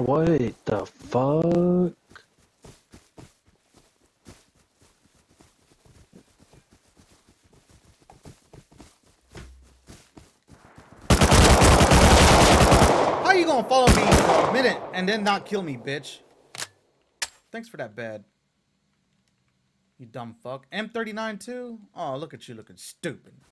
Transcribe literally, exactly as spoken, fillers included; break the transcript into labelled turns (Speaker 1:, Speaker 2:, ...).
Speaker 1: what the fuck?
Speaker 2: How you gonna follow me for a minute and then not kill me, bitch? Thanks for that bed. You dumb fuck. M thirty-nine too? Oh, look at you looking stupid.